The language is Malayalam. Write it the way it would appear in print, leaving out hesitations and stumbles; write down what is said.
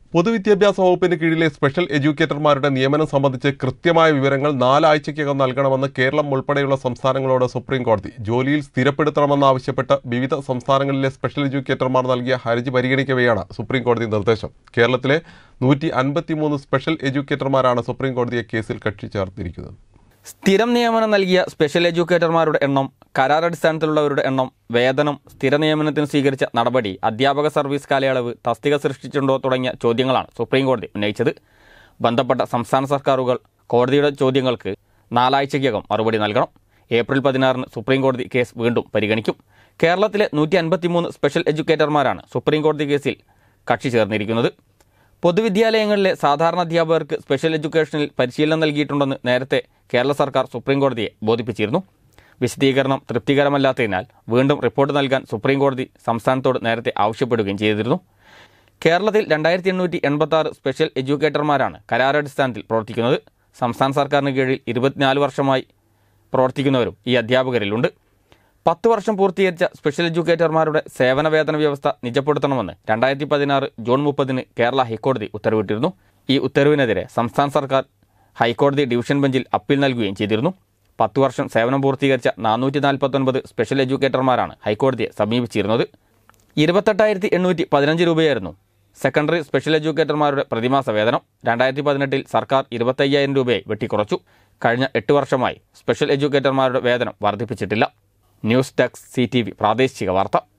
പൊതുവിദ്യാഭ്യാസ വകുപ്പിന് കീഴിലെ സ്പെഷ്യൽ എഡ്യൂക്കേറ്റർമാരുടെ നിയമനം സംബന്ധിച്ച് കൃത്യമായ വിവരങ്ങൾ 4 ആഴ്ചയ്ക്കകം നൽകണമെന്ന് കേരളം ഉൾപ്പെടെയുള്ള സംസ്ഥാനങ്ങളോട് സുപ്രീം കോടതി. ജോലിയിൽ സ്ഥിരപ്പെടുത്തണമെന്നാവശ്യപ്പെട്ട് വിവിധ സംസ്ഥാനങ്ങളിലെ സ്പെഷ്യൽ എഡ്യൂക്കേറ്റർമാർ നൽകിയ ഹർജി പരിഗണിക്കവെയാണ് സുപ്രീം കോടതി നിർദ്ദേശം. കേരളത്തിലെ 153 സ്പെഷ്യൽ എഡ്യൂക്കേറ്റർമാരാണ് സുപ്രീം കോടതിയെ കേസിൽ കക്ഷി ചേർത്തിരിക്കുന്നത്. സ്ഥിരം നിയമനം നൽകിയ സ്പെഷ്യൽ എഡ്യൂക്കേറ്റർമാരുടെ എണ്ണം, കരാറടിസ്ഥാനത്തിലുള്ളവരുടെ എണ്ണം, വേതനം, സ്ഥിര നിയമനത്തിന് സ്വീകരിച്ച നടപടി, അധ്യാപക സർവീസ് കാലയളവ്, തസ്തിക സൃഷ്ടിച്ചിട്ടുണ്ടോ തുടങ്ങിയ ചോദ്യങ്ങളാണ് സുപ്രീം കോടതി ഉന്നയിച്ചത്. ബന്ധപ്പെട്ട സംസ്ഥാന സർക്കാരുകൾ കോടതിയുടെ ചോദ്യങ്ങൾക്ക് 4 ആഴ്ചയ്ക്കകം മറുപടി നൽകണം. ഏപ്രിൽ 16 സുപ്രീം കോടതി കേസ് വീണ്ടും പരിഗണിക്കും. കേരളത്തിലെ 153 സ്പെഷ്യൽ എഡ്യൂക്കേറ്റർമാരാണ് സുപ്രീം കോടതി കേസിൽ കക്ഷി ചേർന്നിരിക്കുന്നത്. പൊതുവിദ്യാലയങ്ങളിലെ സാധാരണ അധ്യാപകർക്ക് സ്പെഷ്യൽ എഡ്യൂക്കേഷനിൽ പരിശീലനം നൽകിയിട്ടുണ്ടെന്ന് നേരത്തെ കേരള സർക്കാർ സുപ്രീം കോടതിയെ ബോധിപ്പിച്ചിരുന്നു. വിശദീകരണം തൃപ്തികരമല്ലാത്തതിനാൽ വീണ്ടും റിപ്പോർട്ട് നൽകാൻ സുപ്രീം കോടതി സംസ്ഥാനത്തോട് നേരത്തെ ആവശ്യപ്പെടുകയും ചെയ്തിരുന്നു. കേരളത്തിൽ 2886 സ്പെഷ്യൽ എഡ്യൂക്കേറ്റർമാരാണ് കരാറടിസ്ഥാനത്തിൽ പ്രവർത്തിക്കുന്നത്. സംസ്ഥാന സർക്കാരിന് കീഴിൽ 24 വർഷമായി പ്രവർത്തിക്കുന്നവരും ഈ അധ്യാപകരിലുണ്ട്. 10 വർഷം പൂർത്തീകരിച്ച സ്പെഷ്യൽ എഡ്യൂക്കേറ്റർമാരുടെ സേവന വേതന വ്യവസ്ഥ നിജപ്പെടുത്തണമെന്ന് 2016 ജൂൺ 30 കേരള ഹൈക്കോടതി ഉത്തരവിട്ടിരുന്നു. ഈ ഉത്തരവിനെതിരെ സംസ്ഥാന സർക്കാർ ഹൈക്കോടതി ഡിവിഷൻ ബെഞ്ചിൽ അപ്പീൽ നൽകുകയും ചെയ്തിരുന്നു. 10 വർഷം സേവനം പൂർത്തീകരിച്ച 449 സ്പെഷ്യൽ എഡ്യൂക്കേറ്റർമാരാണ് ഹൈക്കോടതിയെ സമീപിച്ചിരുന്നത്. 28,815 രൂപയായിരുന്നു സെക്കൻഡറി സ്പെഷ്യൽ എഡ്യൂക്കേറ്റർമാരുടെ പ്രതിമാസ വേതനം. 2018 സർക്കാർ 25,000 രൂപയായി വെട്ടിക്കുറച്ചു. കഴിഞ്ഞ 8 വർഷമായി സ്പെഷ്യൽ എഡ്യൂക്കേറ്റർമാരുടെ വേതനം വർദ്ധിപ്പിച്ചിട്ടില്ല. ന്യൂസ് ഡെസ്ക് CTV പ്രാദേശിക വാർത്ത.